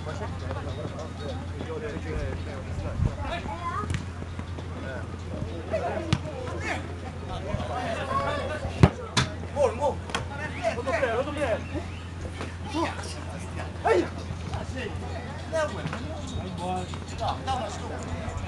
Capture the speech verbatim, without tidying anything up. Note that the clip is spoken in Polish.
Mål, mål! Låt dem bli, låt dem bli! Hej!